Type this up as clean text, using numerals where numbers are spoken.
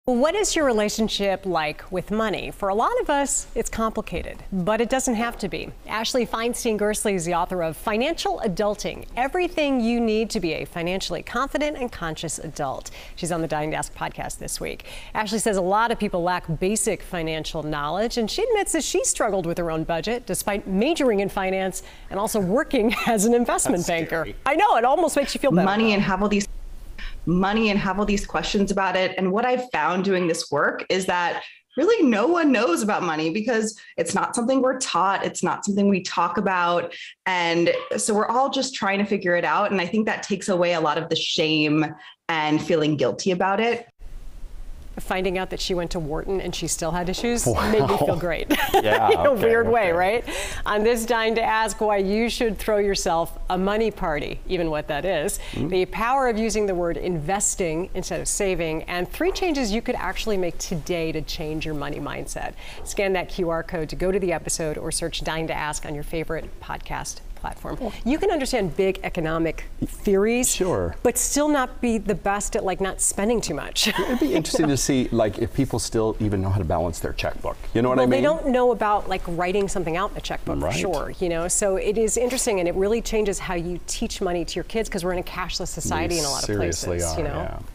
What is your relationship like with money? For a lot of us, it's complicated, but it doesn't have to be. Ashley Feinstein Gerstley is the author of Financial Adulting, Everything You Need to Be a Financially Confident and Conscious Adult. She's on the Dying to Ask podcast this week. Ashley says a lot of people lack basic financial knowledge, and she admits that she struggled with her own budget despite majoring in finance and also working as an investment banker. Scary. I know, it almost makes you feel better. Money and have all these questions about it. And what I've found doing this work is that really no one knows about money because it's not something we're taught. It's not something we talk about. And so we're all just trying to figure it out. And I think that takes away a lot of the shame and feeling guilty about it. Finding out that she went to Wharton and she still had issues made me feel great. Yeah, in a weird way, right? On this Dying to Ask why you should throw yourself a money party, even what that is, the power of using the word investing instead of saving, and 3 changes you could actually make today to change your money mindset. Scan that QR code to go to the episode or search Dying to Ask on your favorite podcast platform. You can understand big economic theories, but still not be the best at not spending too much. It'd be interesting to see if people still even know how to balance their checkbook. You know what I mean? They don't know about writing something out in a checkbook for sure, So it is interesting, and it really changes how you teach money to your kids because we're in a cashless society in a lot of places, Seriously are, yeah.